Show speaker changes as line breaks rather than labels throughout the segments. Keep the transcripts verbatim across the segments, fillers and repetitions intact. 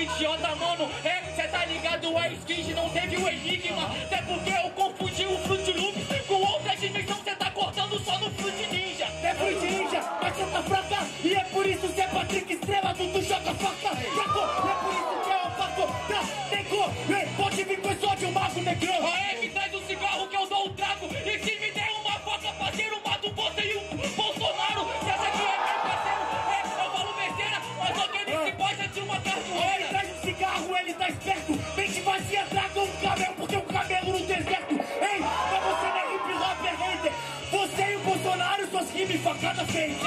idiota, mano. É, cê tá ligado, a Skid não teve o enigma. Até porque eu confundi o Fruit Loops com outra dimensão. Cê tá cortando só no Fruit Ninja.
É Fruit Ninja, mas cê tá fraca. E é por isso que é Patrick Estrela, tu, tu joga faca. Fraco, é por isso que é o faco. Tá, negou, ei, pode vir com esse ódio, mago negrão.
A F traz o cigarro que eu dou o trago. E se me der uma faca, parceiro, mato você e o Bolsonaro. Cê acha que é meu parceiro? É, eu falo besteira, mas só que ele se bosta de uma cartoeira.
Ele traz um cigarro, ele tá esperto. Mente vazia, traga um camelo, porque um camelo no deserto. Ei, mas você não é hip hop, é hater. Você e o Bolsonaro, suas rimas facada feita.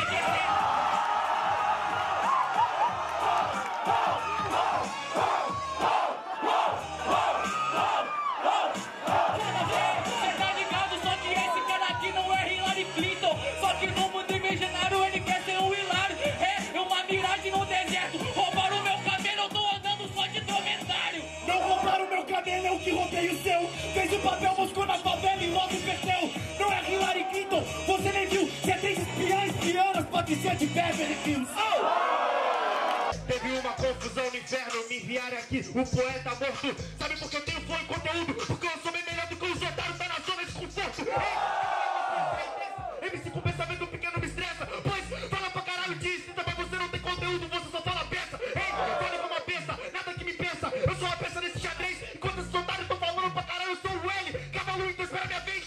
Cê tá ligado, só que esse cara aqui não é Hillary Clinton. Só que no mundo imaginário ele quer ser um Hilário. É uma miragem no deserto. Roubaram o meu cabelo, eu tô andando só de dromedário.
Não roubaram o meu cabelo, eu que roubei o seu. Fez o papel, buscou na favela e logo perdeu. Não é Hillary Clinton, você nem viu. Você é três espiãs, espianas, pode ser de Beverly Hills. Oh!
Teve uma confusão no inferno, me enviaram aqui, o poeta morto. Sabe por que eu tenho flow e conteúdo? Porque eu sou bem melhor do que os otários, tá na zona de conforto. M C com pensamento pequeno me estressa. Pois fala pra caralho de incita, mas você não tem conteúdo, você só fala peça. Ei, fala como uma peça, nada que me pensa. Eu sou uma peça nesse xadrez, enquanto esses otários tão falando pra caralho, eu sou o L. Cavalo, então espera minha vez.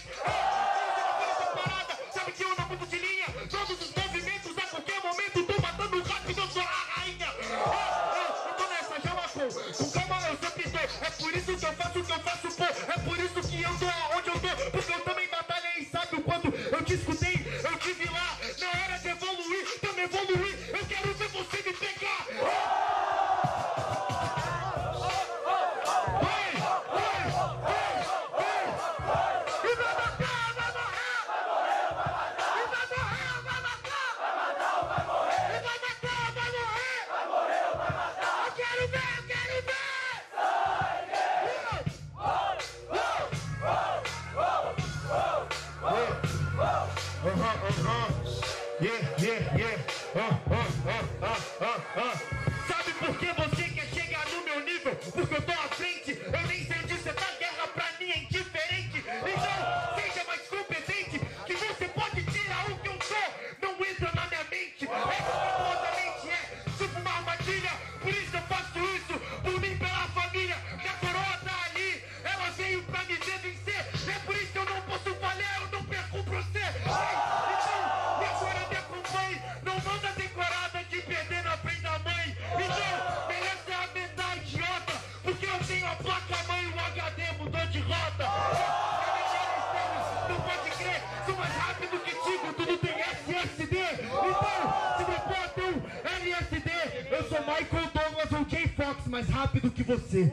Sabe que eu não mudo de linha, todos os movimentos a qualquer momento tô matando rápido, eu sou a rainha. Eu tô nessa, já marcou. Com calma eu sempre tô. É por isso que eu faço o que eu faço, pô. É por isso que eu tô aonde eu tô. Porque eu também batalhei, sabe o quanto eu te escutei? Eu tive lá na hora de evoluir. Também evoluir. Eu quero ver você me pegar. Yeah, yeah, yeah. Uh, uh, uh, uh, uh, uh. Sabe por que você quer chegar no meu nível? Porque eu tô à frente. Eu nem sei onde você tá, guerra pra mim é indiferente. Então, seja mais competente. Que você pode tirar o que eu sou. Não entra na minha mente. Essa mente é tipo uma armadilha. Por isso eu faço isso. Por mim, pela família. Que a coroa tá ali. Ela veio pra me ver vencer. É por isso que eu não posso falhar. Eu não perco pra você. Não manda decorada de perder na frente da mãe. Então, merece a mental idiota. Porque eu tenho a placa mãe e o H D mudou de rota. Não pode crer, sou mais rápido que Tigo, tudo tem S S D. Então, se meu pô tem um L S D, eu sou Michael Douglas ou Jay Fox, mais rápido que você.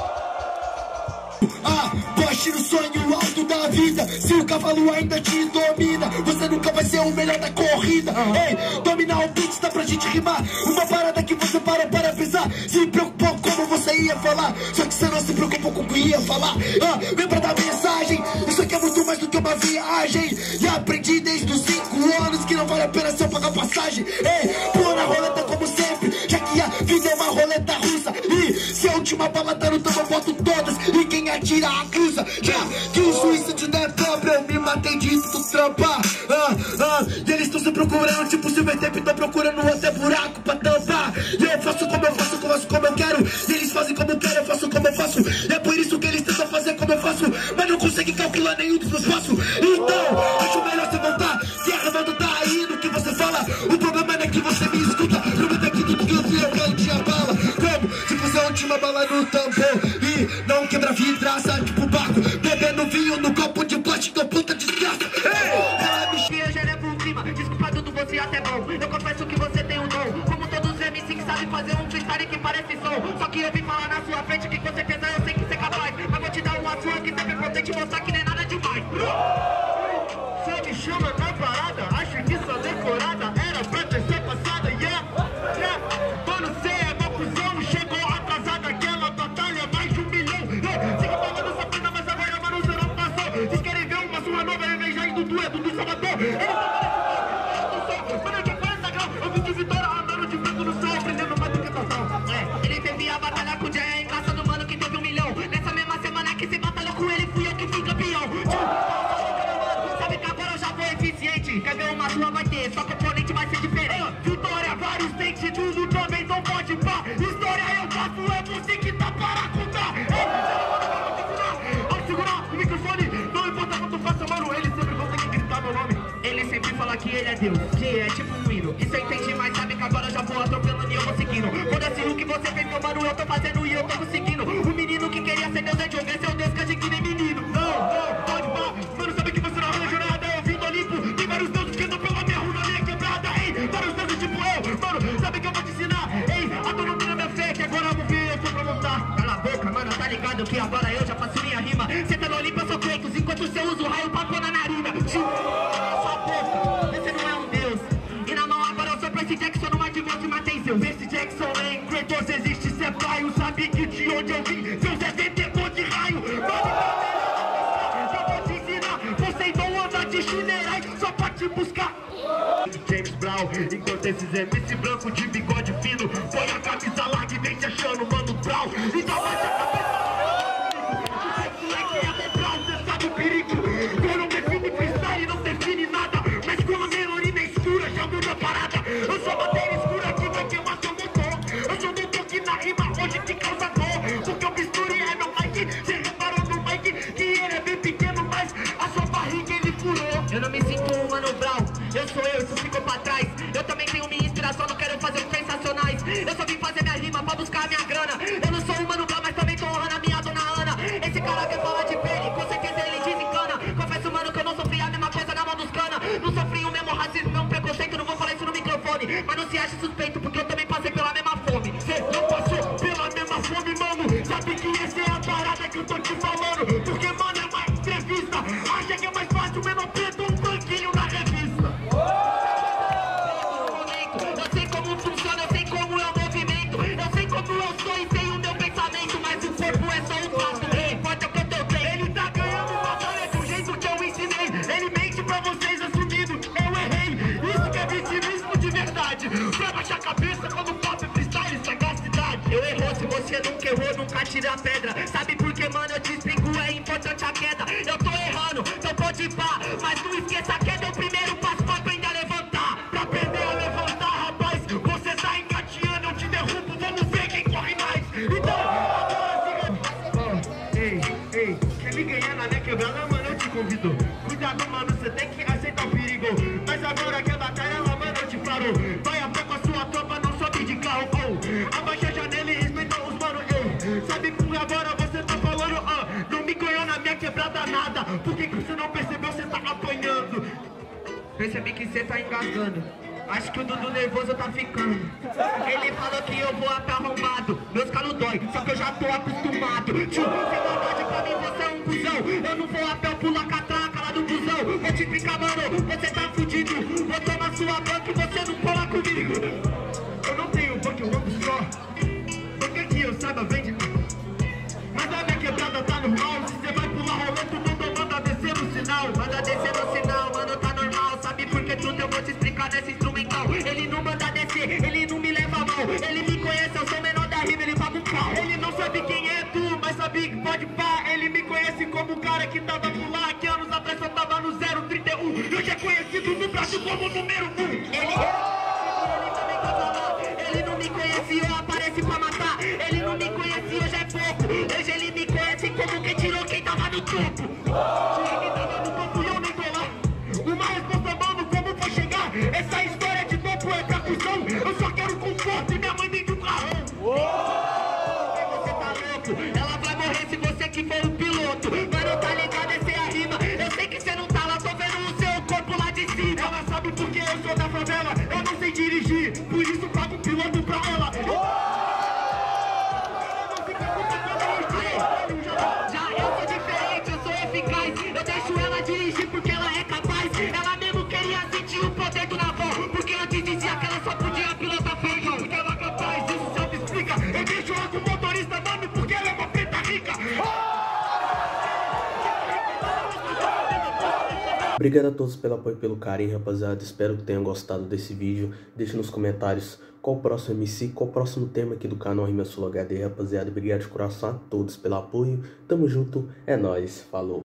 Ah, poste no sonho alto da vida. Se o cavalo ainda te domina, você nunca vai ser o melhor da corrida. Ei, dominar o beat dá pra gente rimar. Uma parada que você para para pensar. Se preocupou como você ia falar, só que você não se preocupou com o que ia falar. Ah, lembra da mensagem? Isso aqui é muito mais do que uma viagem. E aprendi desde os cinco anos que não vale a pena se eu pagar passagem. Ei, pula na roleta como sempre, já que a vida é uma roleta russa. E se a última bala tá no tambo, eu boto todas. E quem atira acusa. Já que o suicídio não é pobre, eu me matei de tu trampa. Ah, ah, e eles estão se procurando, tipo Silver Tape, tô procurando até buraco pra tampar. E eu faço como eu faço, como eu faço como eu quero. E eles fazem como eu quero, eu faço como eu faço. E é por isso que eles tentam fazer como eu faço, mas não conseguem calcular nenhum dos meus passos. Então, acho melhor você voltar. Se a revolta tá aí no que você fala, o problema não é que você me escuta. O problema é que tudo que eu vi eu quero te abala. Como se fosse a última bala no tambor. E não quebra vidraça, tipo barco. Bebendo vinho no copo de plástico, puta desgraça. Ei!
Ela me chia, já leva um clima. Desculpa tudo, você até bom. Eu confesso que você tem um dom. Como todos os M Cs que sabem fazer um freestyle que parece som. Só que eu vim falar na sua frente que com certeza eu sei que você é capaz. Mas vou te dar uma sua que sempre potente e mostrar que não é nada demais. Você me chama na parada, acho que sua decorada era pra ter ser passada, yeah, yeah. Mano, cê é meu cuzão, chegou atrasada, aquela batalha mais de um milhão. Yeah. Siga falando essa coisa, mas agora, mano, você não passou. Vocês querem ver uma sua nova, eu já do Dudu, é Dudu Salvador. Eles estão mano, eu tinha quarenta graus, eu vim de Vitória andando de vento no céu, aprendendo mais do que passão. É, ele teve a batalha com Deus, que é tipo um hino. Isso eu entendi, mas sabe que agora eu já vou atropelando e eu vou seguindo. Foda-se o que você fez, meu mano, eu tô fazendo e eu tô conseguindo. O menino que queria ser Deus é de ver seu Deus, que a que nem menino. Não, não, pode pá, mano, sabe que você não arranja nada. Eu vim do Olimpo, tem vários deuses que andam pela minha rua, na minha quebrada. Ei, vários deuses tipo eu, mano, sabe que eu vou te ensinar. Ei, a tu não na minha fé, que agora eu vou ver, eu tô pra montar. Cala a boca, mano, tá ligado que agora eu já faço minha rima. Cê tá no Olimpo, eu sou Kratos, enquanto você usa o raio pra pôr na narina. Sua boca, você não é um deus. E na mão agora eu sou Percy Jackson, não é de você, matei Zeus. Percy Jackson em Kratos existe, cê é paio. Sabe que de onde eu vim, Deus é detentor de raio. Eu vou te ensinar, você não anda de chinerai só pra te buscar. James Brown, enquanto esses M C branco de bigode fino põe a camisa larga e vem se achando Mano Brown. Então vai a cabeça. Quando define freestyle não define nada, mas com a melodia escura já muda a parada. Eu sou matéria escura que vai queimar seu motor. Eu sou motor que na rima hoje te causa dor. Porque eu misturei é meu mic, cê reparou no mic que ele é bem pequeno, mas a sua barriga ele furou. Eu não me sinto um Mano Brown, eu sou eu, isso ficou pra trás. Eu também tenho minha inspiração, não quero fazer os sensacionais. Eu só vim fazer minha rima pra buscar a minha grana. Eu não sou um Mano Brown, mas também tô honrando a minha dona Ana. Esse cara quer falar de pele, com certeza ele desencana. Confesso, mano, que eu não sofri a mesma coisa na mão dos cana. Não sofri o mesmo racismo, mesmo preconceito. Não vou falar isso no microfone, mas não se ache suspeito, porque eu também passei pela mesma fome. Cê não passou pela mesma fome, mano. Sabe que essa é a parada que eu tô te falando. Porque, mano, é uma entrevista. Acha que é mais fácil o menor preto um banquinho na revista. Eu sei como funciona, eu sei como é o movimento. Eu sei como eu sou e sei o meu pensamento. Mas o corpo é só um passo, ei, pode que eu tô bem. Ele tá ganhando batalha do jeito que eu ensinei. Ele mente pra vocês assumindo, eu errei. Isso que é vitimismo de verdade. Pra baixar a cabeça quando o papo é freestyle, sagacidade. Eu errou, se você nunca errou, nunca tira a pedra. Sabe por que, mano, eu te explico, é importante a queda. Eu tô errando, então pode ir pá. Mas não esqueça a queda é o primeiro passo pra aprender a levantar. Pra aprender a levantar, rapaz, você tá engateando, eu te derrubo, vamos ver quem corre mais. Então, agora siga. Oh, ei, ei, quer me ganhar na minha quebrada, mano, eu te convido. Cuidado, mano, você tem que aceitar o perigo. Mas agora que a batalha, lá, mano, eu te falo. Vai a pé com a sua tropa, não sobe de carro. Oh, abaixa a janela e respeita os mano. Ei, sabe que agora você tá falando? Ah, não me ganhou na minha quebrada nada. Por que que você não percebeu? Você tá apanhando. Percebi que você tá engasgando. Acho que o Dudu nervoso tá ficando. Ele falou que eu vou a pé arrombado. Meus calos dói, só que eu já tô acostumado. Tio, sem maldade pra mim, você é um cuzão. Eu não vou a pé, eu pulo a catraca lá do busão. Vou te explicar, mano, você tá fudido. Vou tomar sua banca e você não cola comigo. Eu não tenho banca, eu ando só. Porque que eu saiba, vende. Mas a minha quebrada tá normal. Se você vai pular rolê, tu mundo manda descer no sinal. Manda descer no sinal, mano, tá normal. Sabe por que tudo eu vou te explicar nesse instrumental. Ele não manda descer, ele não me leva a mal. Ele me conhece, eu sou o menor da rima, ele paga um pau. Ele não sabe quem é tu, mas sabe que pode pá. Ele me conhece como o cara que tava por lá, que anos atrás só tava no zero trinta e um. E hoje é conhecido no Brasil como número um. Ele, ele também tava lá, ele não me conhece, eu apareci pra matar. Ele não me conhece, hoje é pouco. Hoje ele me conhece como quem tirou quem tava no topo. Quem tava no topo e eu nem tô lá. Uma resposta, mano, como foi chegar? Essa história de topo é pra cuzão. Eu só quero conforto e minha mãe dentro do carrão. Você tá louco? Ela vai morrer se você que for o piloto. Mano, tá ligado? Essa é a rima. Eu sei que você não tá lá, tô vendo o seu corpo lá de cima. Ela sabe porque eu sou da favela. Eu não sei dirigir, por isso pago um piloto pra ela. Já eu sou diferente, eu sou eficaz. Eu deixo ela dirigir porque ela é capaz. Ela mesmo queria sentir o poder do navio. Porque antes dizia que ela só podia pilotar feio. Porque ela é capaz, isso só me explica. Eu deixo ela com motorista, mano, porque ela é uma preta rica.
Obrigado a todos pelo apoio e pelo carinho, rapaziada. Espero que tenham gostado desse vídeo. Deixe nos comentários qual o próximo M C, qual o próximo tema aqui do canal Rima Sul H D, rapaziada. Obrigado de coração a todos pelo apoio. Tamo junto, é nóis, falou.